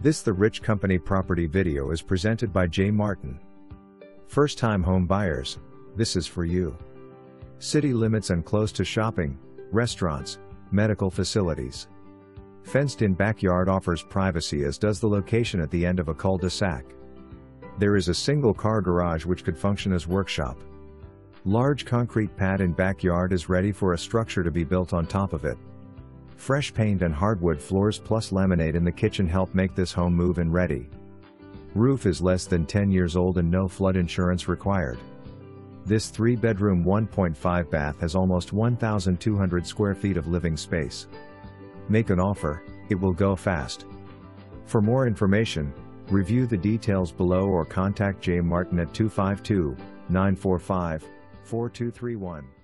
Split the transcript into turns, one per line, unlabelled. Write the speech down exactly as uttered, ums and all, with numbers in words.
This The Rich Company property video is presented by Jay Martin. First-time home buyers, this is for you. City limits and close to shopping, restaurants, medical facilities. Fenced-in backyard offers privacy, as does the location at the end of a cul-de-sac. There is a single-car garage which could function as workshop. Large concrete pad in backyard is ready for a structure to be built on top of it. Fresh paint and hardwood floors plus laminate in the kitchen help make this home move-in ready. Roof is less than ten years old and no flood insurance required. This three-bedroom one point five bath has almost one thousand two hundred square feet of living space. Make an offer, it will go fast. For more information, review the details below or contact Jay Martin at two five two, nine four five, four two three one.